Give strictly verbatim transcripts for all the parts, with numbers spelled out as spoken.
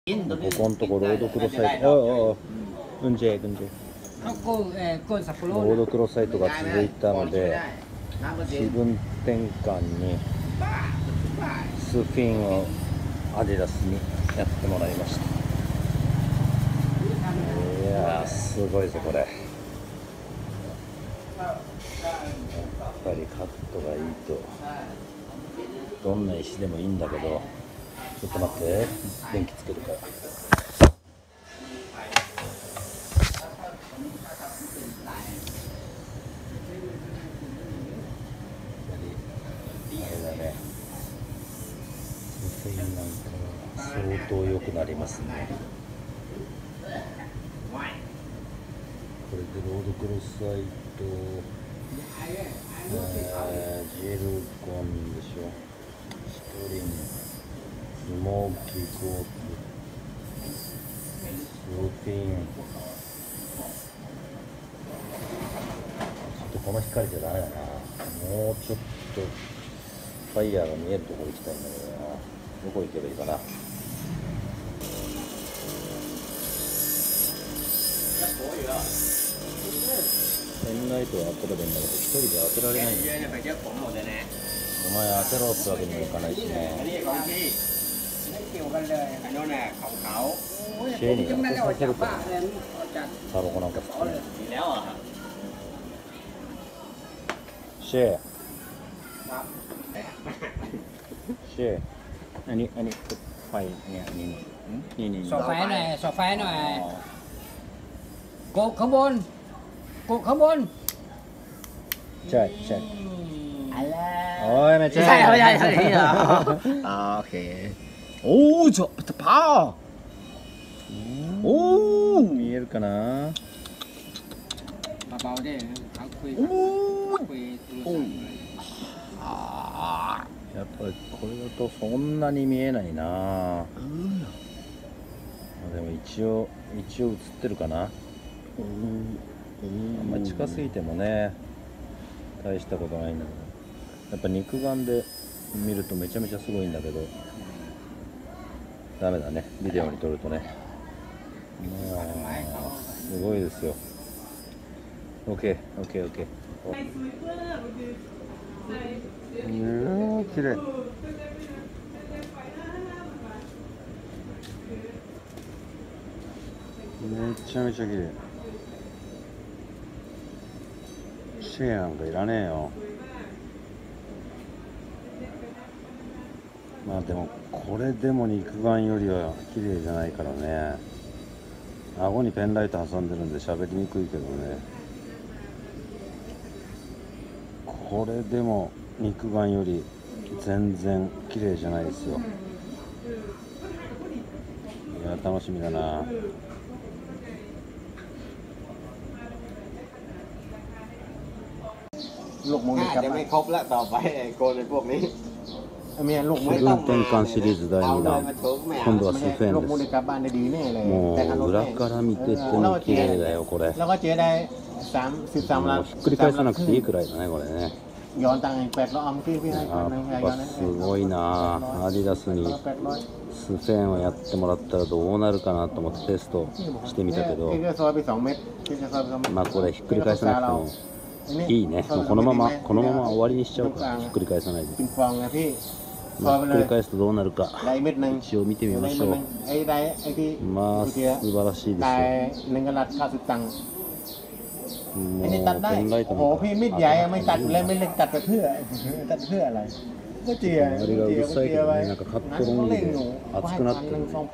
ここのとこロードクロサイト、ああ、うんじゃ、うんじゃ。ロードクロサイトが続いたので、気分転換にスフィンをアディダスにやってもらいました。いやー、すごいぞこれ。やっぱりカットがいいとどんな石でもいいんだけど、ちょっと待って、電気つけるから。あれだね、スフェインなんかは相当良くなりますね。これでロードクロサイト、えー、ジェルコンでしょ、ストリング、スモーキーコート、スフィン。ちょっとこの光じゃダメだな。もうちょっとファイヤーが見えるところ行きたいんだけどな。どこ行けばいいかな。ペンライトは当てればいいんだけど、一人で当てられないんだよね。お前当てろってわけにもいかないしね。シェーに当てさせるからね。タバコなんか好きね。シェーシェーอันนี้อันนี้ไฟเนี่ยนี่นี่นี่ส่องไฟหน่อยส่องไฟหน่อยกดข้างบนกดข้างบนใช่ใช่อะไรโอ้ยไม่ใช่ไม่ใช่ไม่ใช่เหรอโอเคโอ้ちょっとパーโอ้見えるかなเบาๆดิเขาคุยคุยโอ้やっぱりこれだとそんなに見えないな。うん、でも一応一応映ってるかな。うん、あんまり近すぎてもね大したことないんだけど、やっぱ肉眼で見るとめちゃめちゃすごいんだけど、ダメだね、ビデオに撮るとね。まあすごいですよ。 OK OK OK。うん、綺麗。めちゃめちゃ綺麗。シェーなんかいらねえよ。まあでもこれでも肉眼よりは綺麗じゃないからね。顎にペンライト挟んでるんで喋りにくいけどね。これでも肉眼より全然綺麗じゃないですよ。いや楽しみだな。ลูกมือจะไม่ครบแล้วต่อไปโกนในพวกนี้気分転換シリーズだいにだん、今度はスフェーンです。もう裏から見てても綺麗だよこれ。もうひっくり返さなくていいくらいだねこれね。やっぱすごいな。アディダスにスフェーンをやってもらったらどうなるかなと思ってテストしてみたけど、まあこれひっくり返さなくてもいいね。もうこのままこのまま終わりにしちゃうか、ひっくり返さないで。まあ、ひっくり返すとどうなるか一応見てみましょう。まあ素晴らしいですよ。もうペンライトなんかあれがうるさいけどね、なんかカットロングで熱くなってる。素晴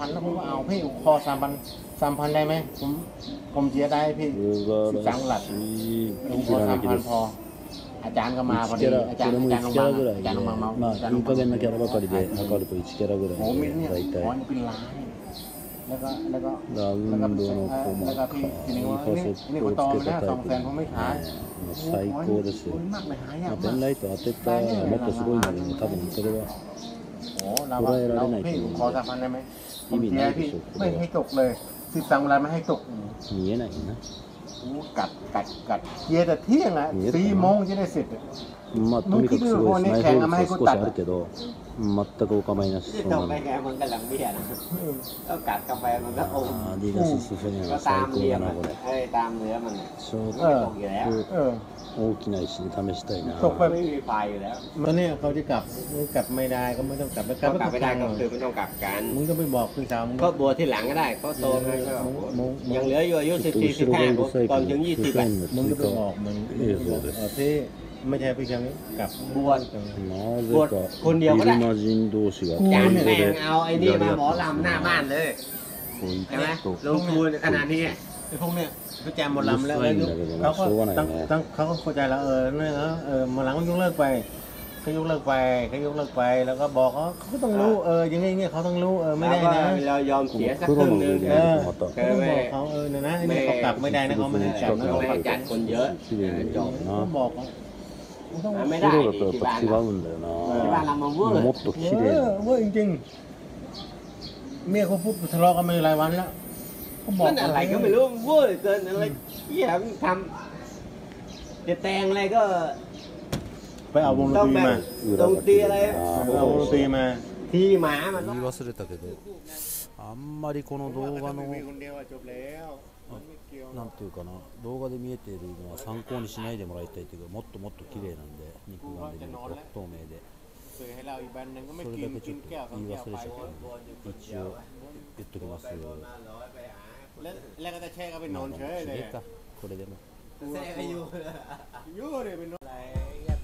らしいきらめきです。いちキャラ、これもいちキャラぐらいで、まあいい加減なキャラばかりで測るといちキャラぐらいで大体ラウンドの細かいファセットをつけたタイプで、もう最高ですよ。まあ、ペンライト当てたらもっとすごいんだけど、多分それは捉えられないと思うんで意味ないでしょう。これは見えないな。กัดกัดกัดเกียร์แต่เที่ยงอ่ะสี่โมงจะได้เสร็จまあとにかくすごいです。内包物少しあるけど全くお構いなし。そうなの。アディダススフェーンは最高だなこれ。ちょっと大きな石で試したいな。 ตอนนี้เขาจะกลับกลับไม่ได้ก็ไม่ต้องกลับแล้วกลับไม่ได้ก็คือไม่ต้องกลับกันมึงก็ไปบอกพี่สาวมึงก็บวชที่หลังก็ได้เขาโตแล้วก็ยังเหลืออยู่อายุสิบสี่สิบห้าก่อนถึงยี่สิบอ่ะมึงก็ไปบอกมึงที่ไม่ใช่พี่ชายกับบวชบวชคนเดียวก็ได้จานแรงเอาไอ้นี่มาหมอลำหน้าบ้านเลยใช่ไหมลงทุนขนาดนี้ไอ้พวกเนี้ยเขาแจมหมดลำแล้วเขาก็ตั้งเขาก็เข้าใจแล้วเออเนี่ยเออมาหลังมันยกเลิกไปเขายกเลิกไปเขายกเลิกไปแล้วก็บอกเขาเขาต้องรู้เอออย่างงี้เงี้ยเขาต้องรู้เออไม่ได้นะเรายอมเสียสักครึ่งนึงเออเขาต้องบอกเขาเออเนี่ยนะนี่เขากลับไม่ได้นะเขาไม่ได้จับนะเขาจัดคนเยอะจบเขาบอกไม่ได้ที่บ้านที่บ้านเรามาเวอร์เวอร์จริงๆเมียเขาพูดทะเลาะกันมาหลายวันแล้วเขาบอกอะไรก็ไม่รู้เวอร์เกินอะไรเหี้ยทำจะแต่งอะไรก็ไปเอาวงดนตรีมาดนตรีอะไรเอาวงดนตรีมาที่หมามัน言い忘れたけどあんまりこの動画のなんていうかな動画で見えているのは参考にしないでもらいたいというかもっともっと綺麗なんで肉眼で見ると透明でそれだけちょっと言い忘れちゃったんで一応言っときますよแล้วก็จะแช่ก็ไปนอนเฉยเลยこれでもแช่ก็อยู่อยู่เลยเป็นอะไร